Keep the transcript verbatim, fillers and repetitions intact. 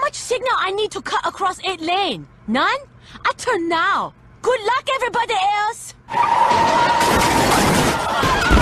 much signal I need to cut across eight lane? None? I turn now. Good luck, everybody else!